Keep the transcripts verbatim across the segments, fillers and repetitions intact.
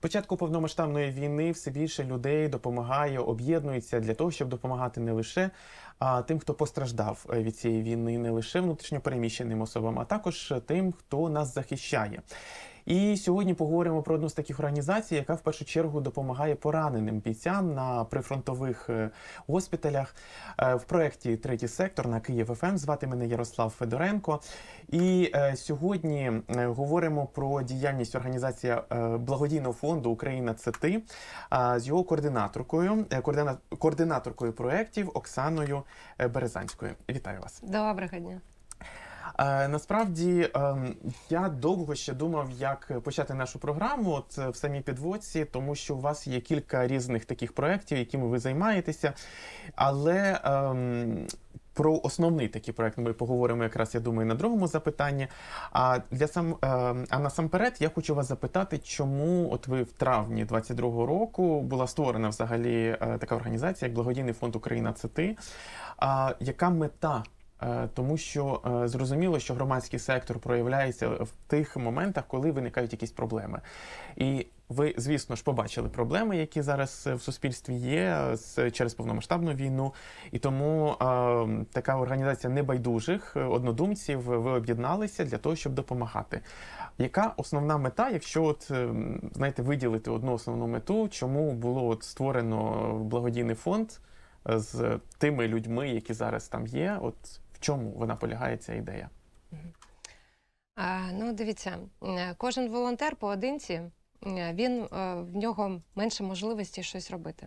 початку повномасштабної війни все більше людей допомагає, об'єднується для того, щоб допомагати не лише а, тим, хто постраждав від цієї війни, не лише внутрішньопереміщеним особам, а також тим, хто нас захищає. І сьогодні поговоримо про одну з таких організацій, яка в першу чергу допомагає пораненим бійцям на прифронтових госпіталях. В проєкті «Третій сектор» на Київ еф ем. Звати мене Ярослав Федоренко. І сьогодні говоримо про діяльність організації благодійного фонду «Україна – це ти» з його координаторкою, координа, координаторкою проєктів Оксаною Березанською. Вітаю вас. Доброго дня. Насправді, я довго ще думав, як почати нашу програму от в самій підводці, тому що у вас є кілька різних таких проєктів, якими ви займаєтеся, але ем, про основний такий проєкт ми поговоримо якраз, я думаю, на другому запитанні. А, для сам, ем, а насамперед я хочу вас запитати, чому от ви в травні двадцять другого року була створена взагалі е, така організація, як Благодійний фонд «Україна – це ти». А, яка мета? Тому що зрозуміло, що громадський сектор проявляється в тих моментах, коли виникають якісь проблеми. І ви, звісно ж, побачили проблеми, які зараз в суспільстві є через повномасштабну війну. І тому е, така організація небайдужих однодумців, ви об'єдналися для того, щоб допомагати. Яка основна мета, якщо от, знаєте, виділити одну основну мету, чому було от створено благодійний фонд з тими людьми, які зараз там є? От в чому вона полягає, ця ідея? А, ну, дивіться, кожен волонтер поодинці, він, в нього менше можливості щось робити.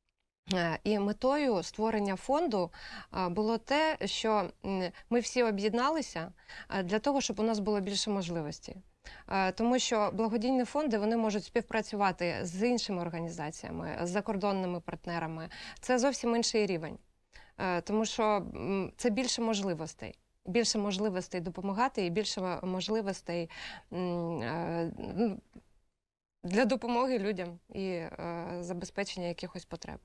І метою створення фонду було те, що ми всі об'єдналися для того, щоб у нас було більше можливостей. Тому що благодійні фонди, вони можуть співпрацювати з іншими організаціями, з закордонними партнерами. Це зовсім інший рівень. Тому що це більше можливостей. Більше можливостей допомагати і більше можливостей для допомоги людям і забезпечення якихось потреб.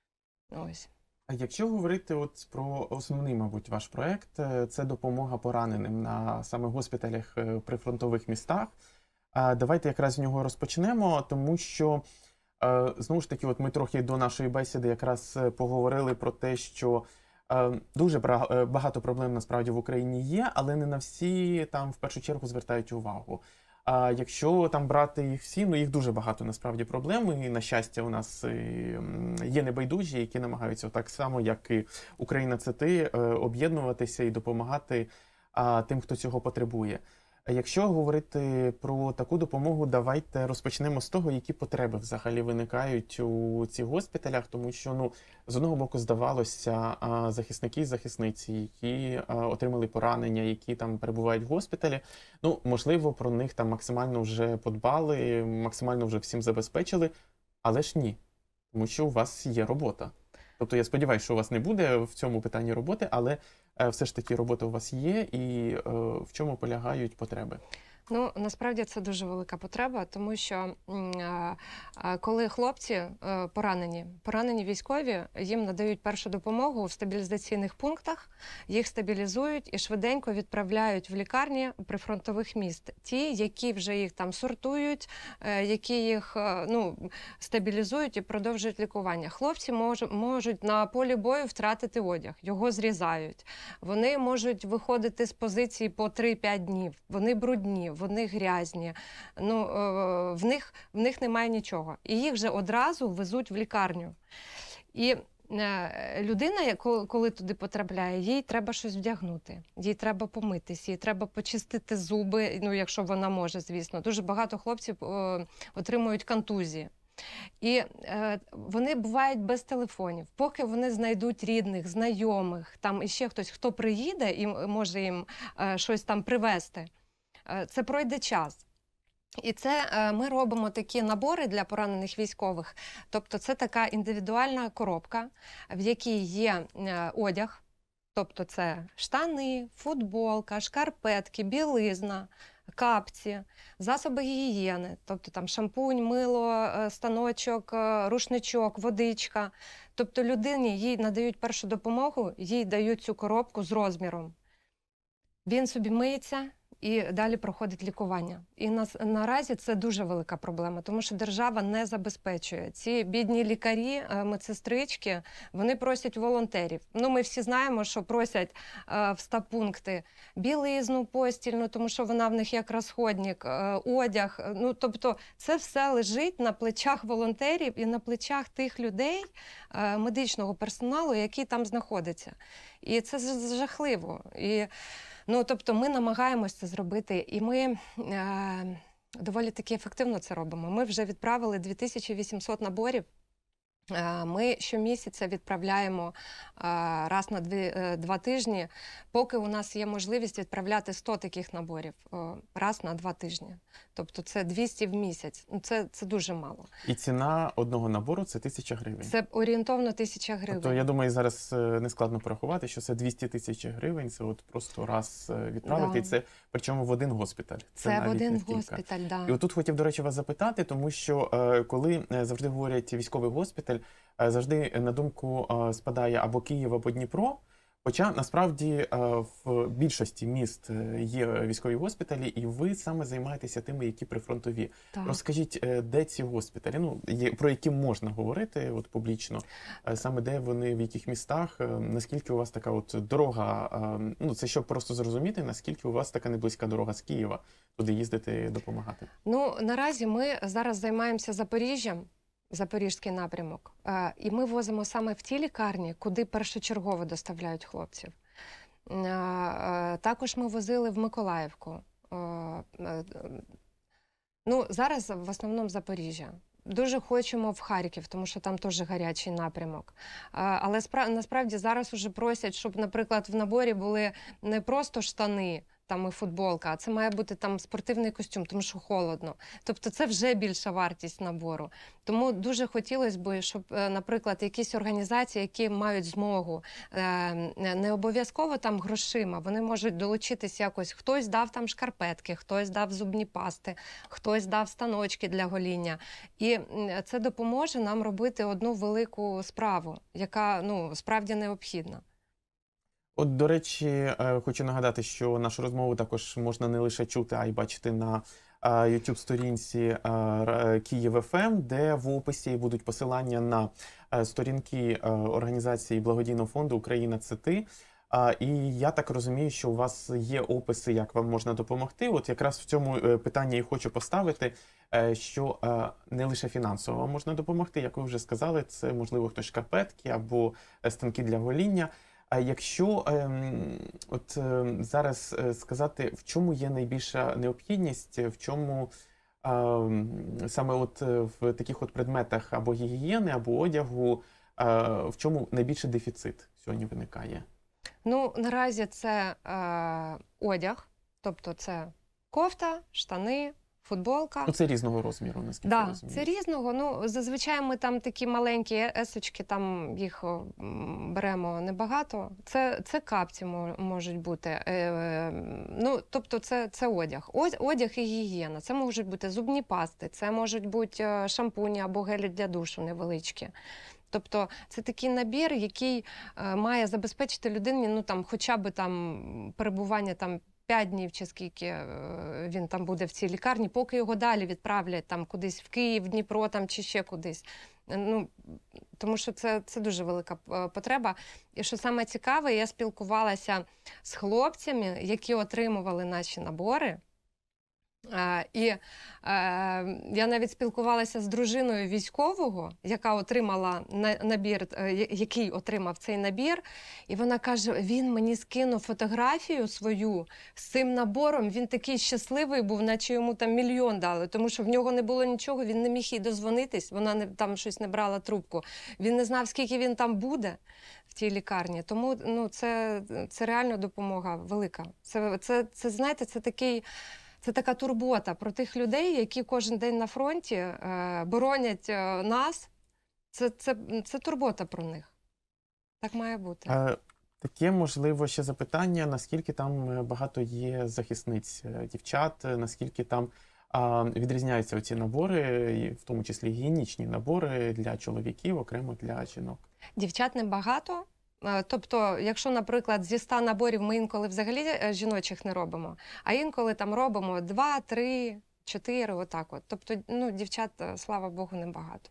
Ось. А якщо говорити от про основний, мабуть, ваш проєкт, це допомога пораненим на саме госпіталях прифронтових містах. Давайте якраз з нього розпочнемо, тому що, знову ж таки, от ми трохи до нашої бесіди якраз поговорили про те, що дуже багато проблем насправді в Україні є, але не на всі там в першу чергу звертають увагу. А якщо там брати їх всі, ну їх дуже багато насправді проблем, і на щастя у нас є небайдужі, які намагаються так само, як і «Україна – це ти», об'єднуватися і допомагати тим, хто цього потребує. Якщо говорити про таку допомогу, давайте розпочнемо з того, які потреби взагалі виникають у цих госпіталях, тому що, ну, з одного боку, здавалося, захисники і захисниці, які отримали поранення, які там перебувають в госпіталі, ну, можливо, про них там максимально вже подбали, максимально вже всім забезпечили, але ж ні, тому що у вас є робота. Тобто я сподіваюся, що у вас не буде в цьому питанні роботи, але все ж таки робота у вас є, і е, в чому полягають потреби? Ну, насправді це дуже велика потреба, тому що е, коли хлопці е, поранені, поранені військові, їм надають першу допомогу в стабілізаційних пунктах, їх стабілізують і швиденько відправляють в лікарні прифронтових міст. Ті, які вже їх там сортують, е, які їх е, ну, стабілізують і продовжують лікування. Хлопці мож, можуть на полі бою втратити одяг, його зрізають. Вони можуть виходити з позиції по три-п'ять днів, вони брудні, вони грязні, ну, в них, в них немає нічого. І їх вже одразу везуть в лікарню. І людина, коли туди потрапляє, їй треба щось вдягнути, їй треба помитись, їй треба почистити зуби, ну, якщо вона може, звісно. Дуже багато хлопців отримують контузії. І е, вони бувають без телефонів. Поки вони знайдуть рідних, знайомих, там іще хтось, хто приїде і може їм е, щось там привезти, е, це пройде час. І це е, ми робимо такі набори для поранених військових. Тобто це така індивідуальна коробка, в якій є е, одяг, тобто це штани, футболка, шкарпетки, білизна, капці, засоби гігієни, тобто там шампунь, мило, станочок, рушничок, водичка. Тобто людині їй надають першу допомогу, їй дають цю коробку з розміром. Він собі миється, і далі проходить лікування. І нас, наразі це дуже велика проблема, тому що держава не забезпечує. Ці бідні лікарі, е, медсестрички, вони просять волонтерів. Ну, ми всі знаємо, що просять е, в стаб-пункти білизну постільну, тому що вона в них як розходник, е, одяг. Ну, тобто це все лежить на плечах волонтерів і на плечах тих людей, е, медичного персоналу, який там знаходиться. І це ж- жахливо. І, ну, тобто ми намагаємося це зробити, і ми е, доволі таки ефективно це робимо. Ми вже відправили дві тисячі вісімсот наборів. Е, Ми щомісяця відправляємо е, раз на дві, е, два тижні, поки у нас є можливість відправляти сто таких наборів е, раз на два тижні. Тобто це двісті в місяць. Ну, Це, це дуже мало. І ціна одного набору – це тисяча гривень. Це орієнтовно тисяча гривень. Тобто, я думаю, зараз е, нескладно порахувати, що це двісті тисяч гривень, це от просто раз е, відправити, Да. і це причому в один госпіталь. Це в навіть один не в кілька. госпіталь, да. І отут хотів, до речі, вас запитати, тому що е, коли е, завжди говорять військовий госпіталь, е, завжди на думку е, спадає або Київ, або Дніпро. Хоча насправді е, в більшості міст е, є військові госпіталі, і ви саме займаєтеся тими, які прифронтові. Так. Розкажіть, е, де ці госпіталі? Ну, є, про які можна говорити от публічно, е, саме де вони, в яких містах, е, наскільки у вас така от дорога, е, ну це щоб просто зрозуміти, наскільки у вас така неблизька дорога з Києва, туди їздити, допомагати. Ну, наразі ми зараз займаємося Запоріжжям, Запорізький напрямок, е, і ми возимо саме в ті лікарні, куди першочергово доставляють хлопців. Е, е, Також ми возили в Миколаївку. Е, е, Ну, зараз в основному Запоріжжя. Дуже хочемо в Харків, тому що там теж гарячий напрямок. А, Але спра- насправді зараз уже просять, щоб, наприклад, в наборі були не просто штани там і футболка, а це має бути там спортивний костюм, тому що холодно. Тобто це вже більша вартість набору. Тому дуже хотілося б, щоб, е, наприклад, якісь організації, які мають змогу, е, не обов'язково там грошима, вони можуть долучитись якось. Хтось дав там шкарпетки, хтось дав зубні пасти, хтось дав станочки для гоління. І м, це допоможе нам робити одну велику справу, яка, ну, справді необхідна. От, до речі, е, хочу нагадати, що нашу розмову також можна не лише чути, а й бачити на е, YouTube-сторінці е, Р- Київ еф ем, де в описі будуть посилання на е, сторінки е, організації благодійного фонду «Україна – це ти». А, І я так розумію, що у вас є описи, як вам можна допомогти. От якраз в цьому е, питанні і хочу поставити, е, що е, не лише фінансово вам можна допомогти, як ви вже сказали, це, можливо, хтось шкарпетки або е, станки для гоління. А якщо ем, от ем, зараз е, сказати, в чому є найбільша необхідність, в чому ем, саме от е, в таких от предметах або гігієни, або одягу, е, в чому найбільший дефіцит сьогодні виникає? Ну, наразі це е, одяг, тобто це кофта, штани, футболка. Ну, це різного розміру, наскільки я Да, розумію. це різного. Ну, зазвичай ми там такі маленькі есочки, там їх о, м, беремо небагато. Це, це капці мо- можуть бути. Е, е, ну, тобто це, це одяг. Ось одяг і гігієна. Це можуть бути зубні пасти, це можуть бути е, шампуні або гелі для душу невеличкі. Тобто це такий набір, який е, має забезпечити людині, ну там хоча б там перебування там п'ять днів чи скільки е, він там буде в цій лікарні, поки його далі відправлять там кудись в Київ, Дніпро там чи ще кудись. Е, Ну, тому що це, це дуже велика е, потреба. І що саме цікаве, я спілкувалася з хлопцями, які отримували наші набори. Е, І е, я навіть спілкувалася з дружиною військового, яка отримала на- набір, е, я- який отримав цей набір, і вона каже: він мені скинув фотографію свою з цим набором. Він такий щасливий був, наче йому там мільйон дали, тому що в нього не було нічого, він не міг їй дозвонитись, вона не там щось не брала трубку. Він не знав, скільки він там буде в тій лікарні. Тому ну це, це реально допомога велика. Це, це, це знаєте, це такий. Це така турбота про тих людей, які кожен день на фронті е, боронять е, нас. Це, це, це турбота про них. Так має бути. Е, Таке, можливо, ще запитання, наскільки там е, багато є захисниць е, дівчат, е, наскільки там а, відрізняються оці набори, і в тому числі гігієнічні набори для чоловіків, окремо для жінок. Дівчат небагато, Е, Тобто, якщо, наприклад, зі ста наборів ми інколи взагалі е, жіночих не робимо, а інколи там робимо два, три, чотири, отак от. Тобто, ну, дівчат, е, слава Богу, небагато.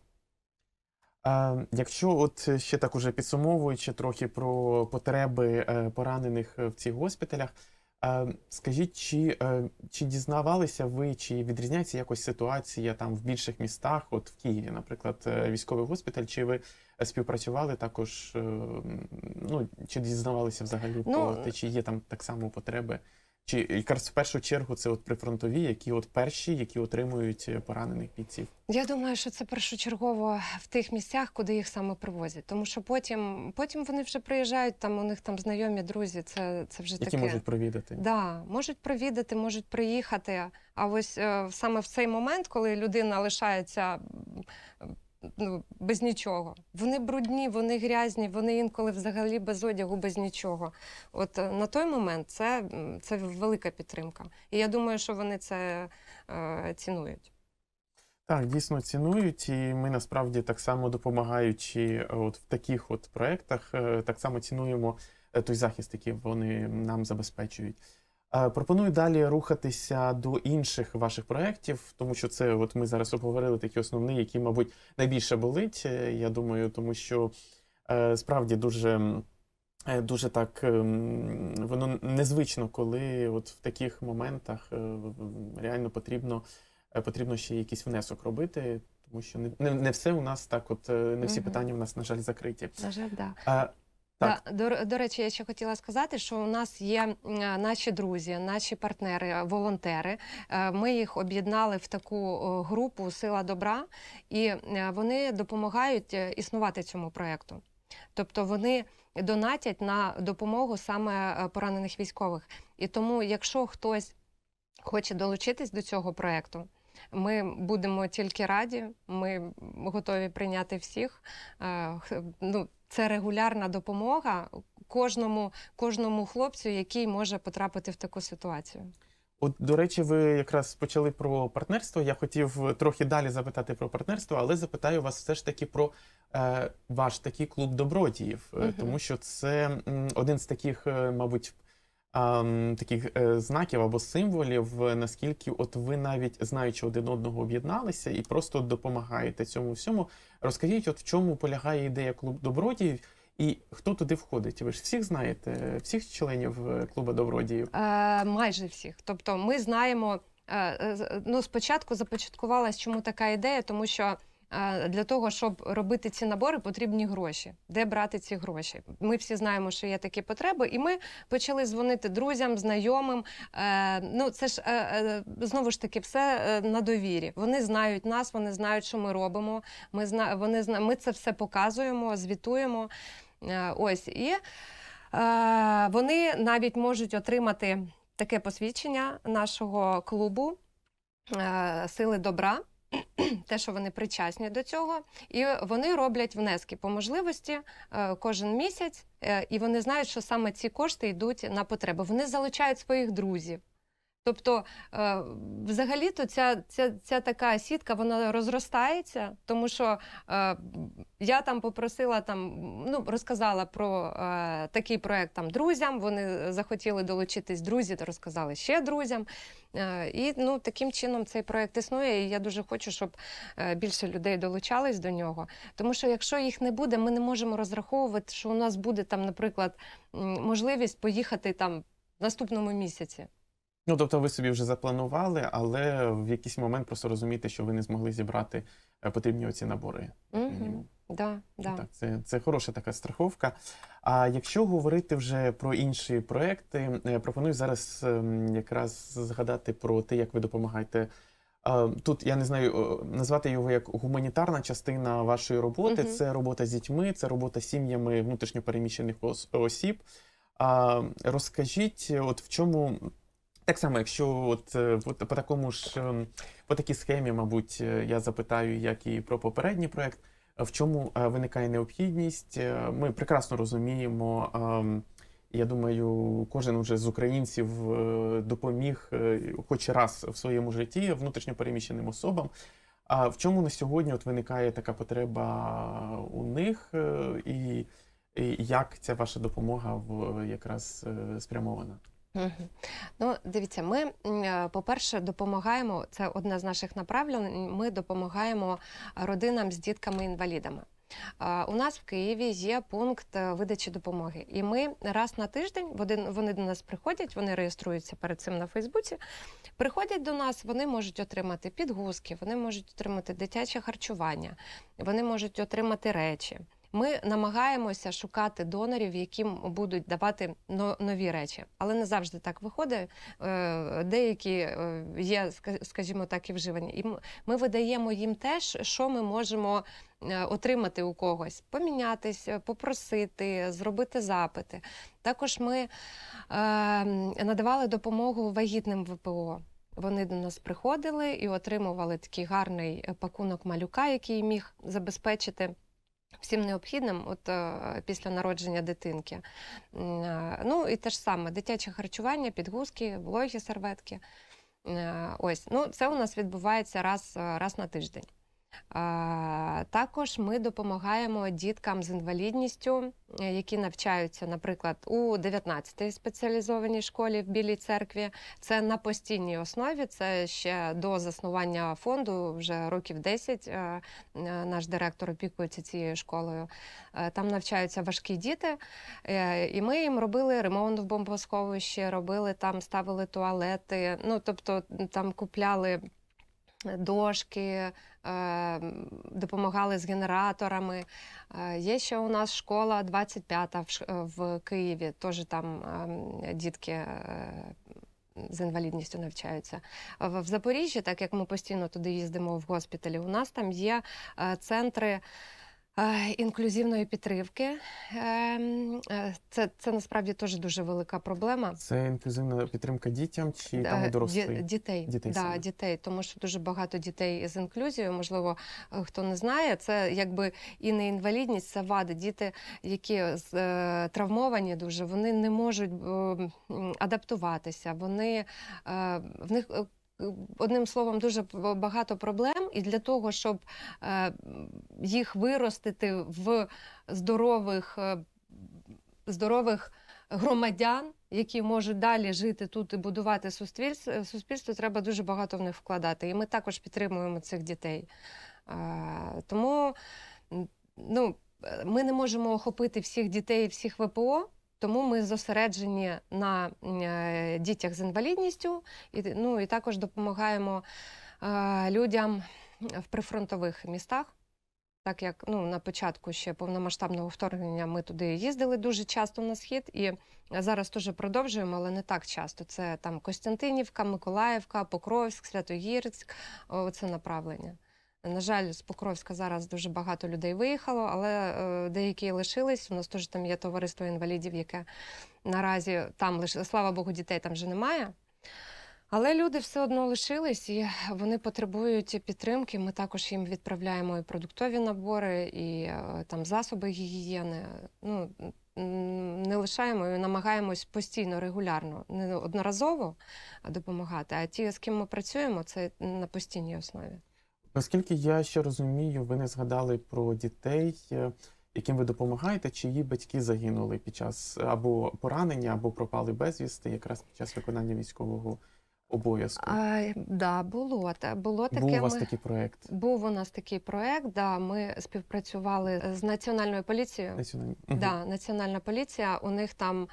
А, якщо от ще так уже підсумовуючи трохи про потреби е, поранених в цих госпіталях, е, скажіть, чи, е, чи дізнавалися ви, чи відрізняється якось ситуація там в більших містах, от в Києві, наприклад, е, військовий госпіталь, чи ви співпрацювали також, е, ну, чи дізнавалися взагалі Ну, про те, чи є там так само потреби? Чи якраз в першу чергу це от прифронтові, які от перші, які отримують е, поранених бійців? Я думаю, що це першочергово в тих місцях, куди їх саме привозять. Тому що потім, потім вони вже приїжджають, там у них там знайомі, друзі, це, це вже Які таке. можуть провідати? Да, можуть провідати, можуть приїхати. А ось е, саме в цей момент, коли людина лишається м, ну, без нічого. Вони брудні, вони грязні, вони інколи взагалі без одягу, без нічого. От е, на той момент це, м, це велика підтримка. І я думаю, що вони це е, цінують. Так, дійсно цінують, і ми насправді так само допомагаючи е, от в таких от проєктах, е, так само цінуємо е, той захист, який вони нам забезпечують. Е, Пропоную далі рухатися до інших ваших проєктів, тому що це от ми зараз обговорили такі основні, які, мабуть, найбільше болить, е, я думаю, тому що е, справді дуже, м, е, дуже так ем, воно незвично, коли от в таких моментах е, в- реально потрібно е, потрібно ще якийсь внесок робити, тому що не, не, не все у нас так, от е, не всі Мгм. питання у нас, на жаль, закриті. На жаль, да. А, так, Да, до, р- до речі, я ще хотіла сказати, що у нас є м, е, наші друзі, наші партнери, е, волонтери. Е, Ми їх об'єднали в таку о, групу Сила добра, і е, вони допомагають е, існувати цьому проєкту. Тобто вони донатять на допомогу саме е, поранених військових. І тому, якщо хтось хоче долучитись до цього проєкту, ми будемо тільки раді, ми готові прийняти всіх. Е, х- Ну, це регулярна допомога кожному, кожному хлопцю, який може потрапити в таку ситуацію. от, до речі, ви якраз почали про партнерство. Я хотів трохи далі запитати про партнерство, але запитаю вас все ж таки про е, ваш такий клуб добродіїв, е, Мгм. тому що це м, один з таких, е, мабуть, ам, таких е, знаків або символів, е, наскільки от ви навіть знаючи один одного об'єдналися і просто допомагаєте цьому всьому. Розкажіть, от в чому полягає ідея клуб добродіїв і хто туди входить? Ви ж всіх знаєте, всіх членів е, клубу добродіїв? Е, майже всіх. Тобто ми знаємо, е, е, з- ну, спочатку започаткувалась чому така ідея, тому що е, для того, щоб робити ці набори, потрібні гроші. Де брати ці гроші? Ми всі знаємо, що є такі потреби, і ми почали дзвонити друзям, знайомим. Е, ну, це ж е, е, знову ж таки все е, на довірі. Вони знають нас, вони знають, що ми робимо. Ми зна... вони зна... Ми це все показуємо, звітуємо. Е, ось і. Е, Вони навіть можуть отримати таке посвідчення нашого клубу е, Сили добра, те, що вони причасні до цього, і вони роблять внески по можливості е, кожен місяць, е, і вони знають, що саме ці кошти йдуть на потреби. Вони залучають своїх друзів. Тобто, е, взагалі-то ця, ця, ця така сітка, вона розростається, тому що е, я там попросила, там, ну, розказала про е, такий проект там друзям, вони захотіли долучитись, друзі то розказали ще друзям. Е, і ну, таким чином цей проект існує, і я дуже хочу, щоб е, більше людей долучались до нього. Тому що якщо їх не буде, ми не можемо розраховувати, що у нас буде там, наприклад, м, можливість поїхати там в наступному місяці. Ну, тобто ви собі вже запланували, але в якийсь момент просто розумієте, що ви не змогли зібрати е, потрібні оці набори, як Мгм. мінімум. Да, да. Так, це, це хороша така страховка. А якщо говорити вже про інші проекти, е, пропоную зараз ем, якраз згадати про те, як ви допомагаєте. Е, Тут я не знаю, о, назвати його як гуманітарна частина вашої роботи. Мгм. Це робота з дітьми, це робота з сім'ями внутрішньопереміщених ос- осіб. А розкажіть, от в чому. Так само, якщо от, е, от по такому ж ем, по такій схемі, мабуть, е, я запитаю, як і про попередній проект, е, в чому е, виникає необхідність. Е, Ми прекрасно розуміємо, ем, я думаю, кожен уже з українців е, допоміг е, хоч раз в своєму житті внутрішньопереміщеним особам. А в чому на сьогодні от виникає така потреба у них, е, і І як ця ваша допомога в, якраз е, спрямована? Мгм. Ну, дивіться, ми, м, е, по-перше, допомагаємо, це одне з наших направлень, ми допомагаємо родинам з дітками-інвалідами. А, У нас в Києві є пункт е, видачі допомоги. І ми раз на тиждень, вони, вони до нас приходять, вони реєструються перед цим на Фейсбуці, приходять до нас, вони можуть отримати підгузки, вони можуть отримати дитяче харчування, вони можуть отримати речі. Ми намагаємося шукати донорів, яким будуть давати но- нові речі. Але не завжди так виходить. Е, Деякі е, є, ска- скажімо так, і вживані. І м- ми видаємо їм те, ш- що ми можемо е, отримати у когось. Помінятись, е, попросити, зробити запити. Також ми е, надавали допомогу вагітним В П О. Вони до нас приходили і отримували такий гарний е, пакунок малюка, який міг забезпечити всім необхідним от, е, після народження дитинки. М, е, Ну і те ж саме, дитяче харчування, підгузки, вологі серветки. Е, Ось, ну це у нас відбувається раз, е, раз на тиждень. А, Також ми допомагаємо діткам з інвалідністю, е, які навчаються, наприклад, у дев'ятнадцятій спеціалізованій школі в Білій Церкві. Це на постійній основі, це ще до заснування фонду, вже років десять е, е, наш директор опікується цією школою. Е, Там навчаються важкі діти, е, і ми їм робили ремонт в бомбосховищі, робили там, ставили туалети, ну, тобто там купляли дошки, е, допомагали з генераторами. Е, Є ще у нас школа двадцять п'ята в Ш- е, в Києві, теж там е, дітки е, з інвалідністю навчаються. В в Запоріжжі, так як ми постійно туди їздимо в госпіталі, у нас там є е, центри е, інклюзивної підтримки. Ем, е, Це, це насправді теж дуже велика проблема. Це інклюзивна підтримка дітям чи там і Е, дорослі? ді- Дітей, Дітей да, саме. дітей, тому що дуже багато дітей з інклюзією, можливо, е, хто не знає, це якби і не інвалідність, це вади. Діти, які з- е, травмовані дуже, вони не можуть е, м, адаптуватися, вони, е, в них, е, одним словом, дуже п- багато проблем, і для того, щоб е, їх виростити в здорових, е, здорових громадян, які можуть далі жити тут і будувати суспільство, суспільство, треба дуже багато в них вкладати. І ми також підтримуємо цих дітей. А, Тому м, ну, е, ми не можемо охопити всіх дітей, всіх В П О, тому ми зосереджені на м, е, дітях з інвалідністю, і, ну, і також допомагаємо е, людям в прифронтових містах. Так як ну, на початку ще повномасштабного вторгнення ми туди їздили дуже часто на схід, і зараз теж продовжуємо, але не так часто. Це там Костянтинівка, Миколаївка, Покровськ, Святогірськ, оце направлення. На жаль, з Покровська зараз дуже багато людей виїхало, але е, деякі лишились. У нас теж там є товариство інвалідів, яке наразі там лише, слава Богу, дітей там вже немає. Але люди все одно лишились, і вони потребують підтримки. Ми також їм відправляємо і продуктові набори, і е, там засоби гігієни. Ну, м, не лишаємо і намагаємось постійно, регулярно, не одноразово допомагати, а ті, з ким ми працюємо, це на постійній основі. Наскільки я ще розумію, ви не згадали про дітей, е, яким ви допомагаєте, чиї батьки загинули під час або поранення, або пропали безвісти, якраз під час виконання військового обов'язку. А, да, було, та- було таке. Був у вас ми- такий проєкт Був у нас такий проект, да, ми співпрацювали з Національною поліцією. національний? Мгм. Да, Національна поліція, у них там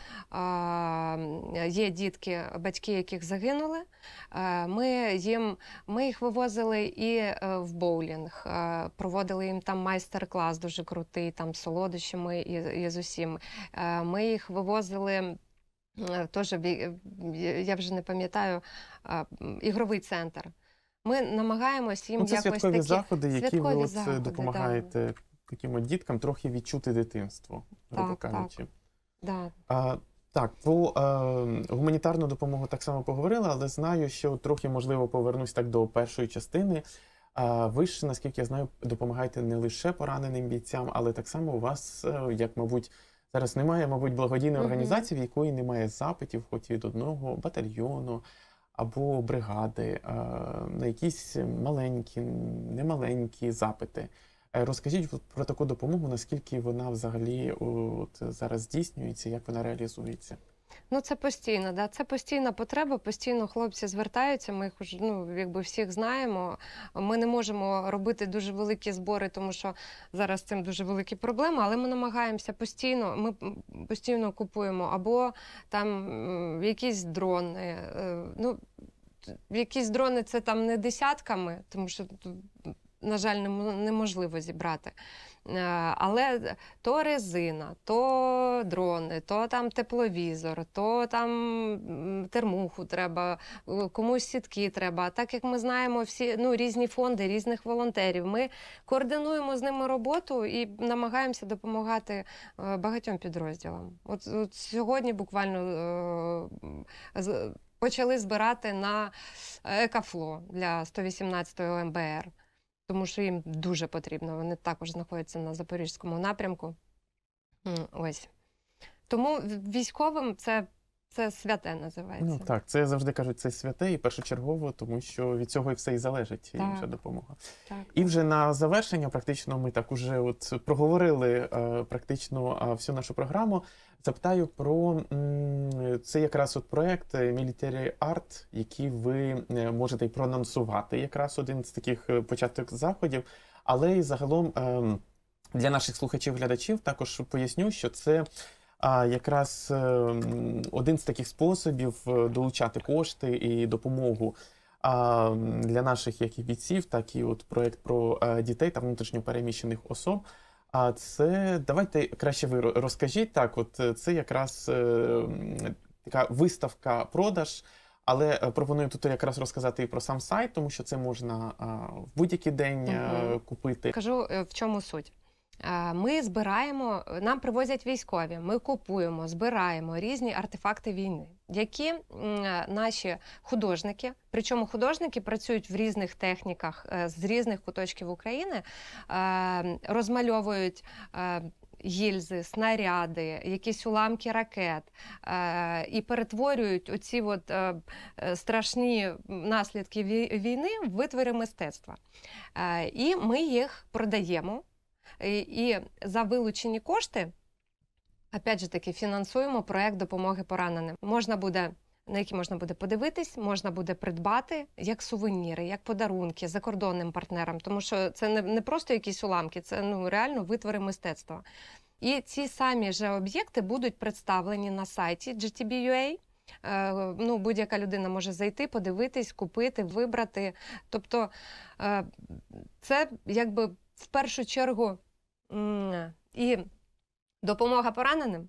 а, є дітки, батьки яких загинули. А, Ми їм, ми їх вивозили і е, в боулінг, е, проводили їм там майстер-клас дуже крутий, там з солодощами і, і з усім. Е, Ми їх вивозили. е, Теж, в- я вже не пам'ятаю, а, м, ігровий центр. Ми намагаємось їм Ну, це якось святкові такі... заходи, які святкові ви от е, заходи, да. допомагаєте таким от діткам трохи відчути дитинство, грубо Так, так. кажучи. Да. А, так, про е, гуманітарну допомогу так само поговорили, але знаю, що трохи, можливо, повернусь так до першої частини. А, ви ж, наскільки я знаю, допомагаєте не лише пораненим бійцям, але так само у вас, е, як, мабуть, зараз немає, мабуть, благодійної Мгм. організації, в якої немає запитів, хоч від одного батальйону або бригади, е, на якісь маленькі, немаленькі запити. Е, Розкажіть от про таку допомогу, наскільки вона взагалі от зараз здійснюється, як вона реалізується? Ну, це постійно, да? Це постійна потреба, постійно хлопці звертаються, ми їх уже, ну, якби всіх знаємо. Ми не можемо робити дуже великі збори, тому що зараз з цим дуже великі проблеми, але ми намагаємося постійно, ми м, постійно купуємо або там м, якісь дрони. е, Ну, якісь дрони це там не десятками, тому що, на жаль, нем- неможливо зібрати. Е, Але то резина, то дрони, то там тепловізор, то там м, термуху треба, е, комусь сітки треба. Так як ми знаємо всі, ну, різні фонди, різних волонтерів, ми координуємо з ними роботу і намагаємося допомагати е, багатьом підрозділам. От, от сьогодні буквально е, з- почали збирати на Екафло для сто вісімнадцятої О Ем Бе Ер. Тому що їм дуже потрібно. Вони також знаходяться на Запорізькому напрямку. М, Ось. Тому в- військовим це, це святе Ну називається. так, це завжди кажуть, це святе і першочергово, тому що від цього і все і залежить, і Так. інша допомога. Так. І вже на завершення, практично, ми так уже от проговорили е, практично е, всю нашу програму. Запитаю про м, це якраз от проект е, Military Art, який ви е, можете й проанонсувати, якраз один з таких е, початок заходів, але і загалом ем, для наших слухачів-глядачів також поясню, що це а, якраз ем, один з таких способів е, долучати кошти і допомогу а, м, для наших як і бійців, так і от проект про е, дітей та внутрішньо переміщених особ. А це давайте краще ви ро- розкажіть так. От е, це якраз е, м, така виставка-продаж. Але е, пропоную тут якраз розказати і про сам сайт, тому що це можна а, в будь-який день е, Мгм. купити. Кажу, е, в чому суть. Е, Ми збираємо, нам привозять військові, ми купуємо, збираємо різні артефакти війни, які м, е, наші художники, причому художники працюють в різних техніках е, з різних куточків України, е, розмальовують е, гільзи, снаряди, якісь уламки ракет е, і перетворюють оці от, е, е, страшні наслідки вій- війни в витвори мистецтва. Е, І ми їх продаємо. І, і за вилучені кошти, опять же таки, фінансуємо проект допомоги пораненим. Можна буде, на які можна буде подивитись, можна буде придбати як сувеніри, як подарунки закордонним партнерам, тому що це не, не просто якісь уламки, це ну, реально витвори мистецтва. І ці самі же об'єкти будуть представлені на сайті джі ті бі ю ей. Е, Ну, будь-яка людина може зайти, подивитись, купити, вибрати. Тобто е, це якби в першу чергу м, і допомога пораненим,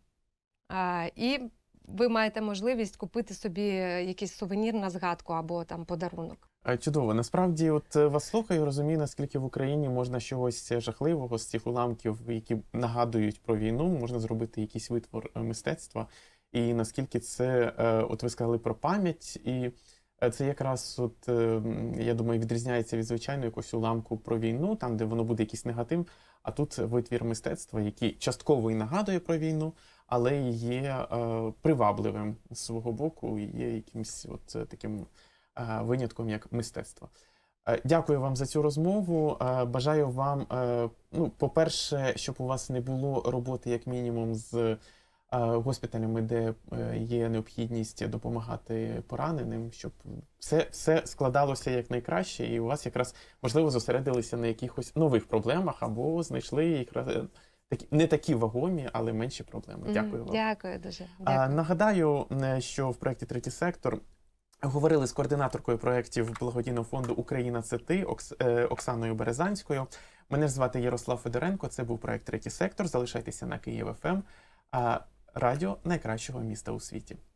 а, і ви маєте можливість купити собі якийсь сувенір на згадку або там подарунок. Е, Чудово. Насправді, от е, вас слухаю, розумію, наскільки в Україні можна чогось жахливого з цих уламків, які нагадують про війну, можна зробити якийсь витвор е, мистецтва. І наскільки це, е, от ви сказали про пам'ять, і е, це якраз, от, е, м, я думаю, відрізняється від звичайної якогось уламку про війну, там, де воно буде якийсь негатив, а тут витвір мистецтва, який частково і нагадує про війну, але і є е, привабливим з свого боку, і є якимось от е, таким е, винятком, як мистецтво. Е, Дякую вам за цю розмову. Е, Бажаю вам, е, ну, по-перше, щоб у вас не було роботи, як мінімум, з е, госпіталями, де е, є необхідність допомагати пораненим, щоб все, все складалося якнайкраще, і у вас якраз, можливо, зосередилися на якихось нових проблемах або знайшли якраз е, такі, не такі вагомі, але менші проблеми. Дякую вам. Дякую дуже. А, Дякую. Нагадаю, е, що в проєкті «Третій сектор» говорили з координаторкою проєктів благодійного фонду «Україна – це ти» Окс- е, Оксаною Березанською. Мене ж звати Ярослав Федоренко, це був проєкт «Третій сектор». Залишайтеся на Київ еф ем, а радіо найкращого міста у світі.